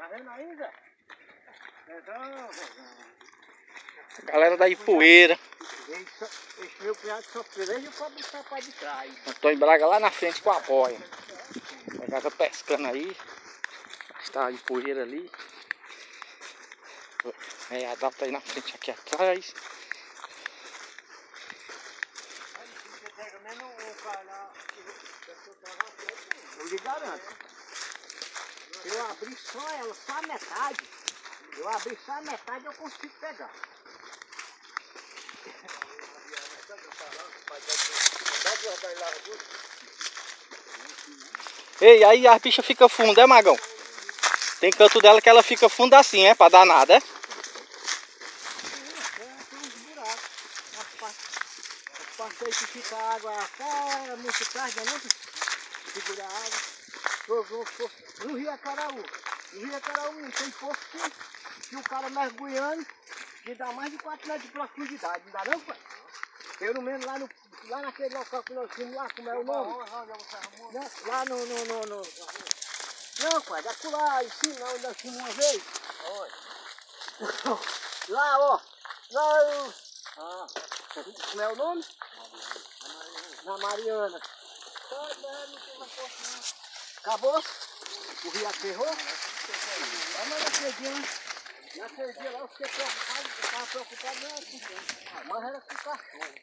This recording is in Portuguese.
Tá vendo aí, Zé? Galera da Ipueira. Esse meu cunhado sofreu desde o pobre sapato de trás. Antônio Braga lá na frente com a boia. Pegava pescando aí. Está a Ipueira ali. É, a Adalto aí na frente aqui atrás. Eu lhe garanto. Eu abri só ela, só a metade. Eu abri só a metade, eu consigo pegar. Ei, aí a bicha fica funda, é, Magão? Tem canto dela que ela fica funda assim, é? Pra dar nada, é? Tem uns buracos. As partes aí que fica a água até muito tarde, não é? Segura a água. No Rio Acaraú. No Rio Acaraú não tem poço que o cara mergulhando que dá mais de 4 metros de profundidade. Não dá não, pai? Pelo menos lá naquele local que nós fomos lá, como é o nome? Lá no... Não, pai, dá por lá, em cima, onde nós fomos uma vez. Lá, ó. Lá, como é o nome? Na Mariana. Não tem mais poço não. Acabou? O rio aterrou? Mas naquele dia lá eu fiquei preocupado, eu estava preocupado não era com quem, mas era com o cachorro.